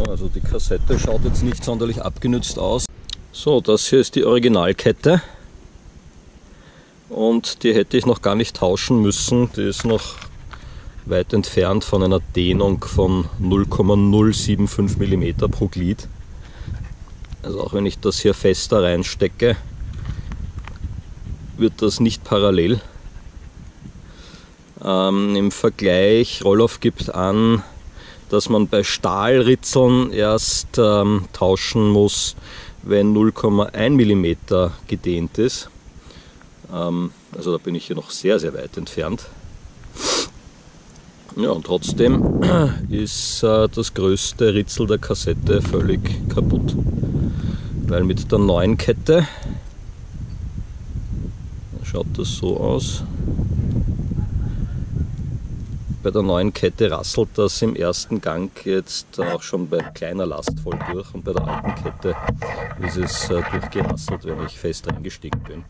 Also die Kassette schaut jetzt nicht sonderlich abgenützt aus. So, das hier ist die Originalkette. Und die hätte ich noch gar nicht tauschen müssen. Die ist noch weit entfernt von einer Dehnung von 0,075 mm pro Glied. Also auch wenn ich das hier fester reinstecke, wird das nicht parallel. Im Vergleich, Rohloff gibt an, dass man bei Stahlritzeln erst tauschen muss, wenn 0,1 mm gedehnt ist. Also da bin ich hier noch sehr, sehr weit entfernt. Ja, und trotzdem ist das größte Ritzel der Kassette völlig kaputt. Weil mit der neuen Kette schaut das so aus. Bei der neuen Kette rasselt das im ersten Gang jetzt auch schon bei kleiner Last voll durch, und bei der alten Kette ist es durchgerasselt, wenn ich fest reingestiegen bin.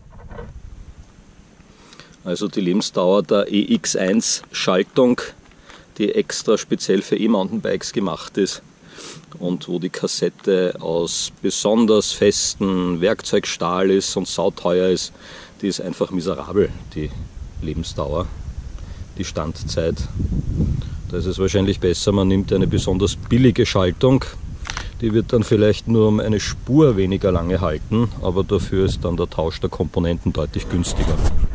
Also die Lebensdauer der EX1 Schaltung, die extra speziell für E-Mountainbikes gemacht ist und wo die Kassette aus besonders festem Werkzeugstahl ist und sauteuer ist, die ist einfach miserabel, die Lebensdauer. Die Standzeit. Da ist es wahrscheinlich besser, man nimmt eine besonders billige Schaltung. Die wird dann vielleicht nur um eine Spur weniger lange halten, aber dafür ist dann der Tausch der Komponenten deutlich günstiger.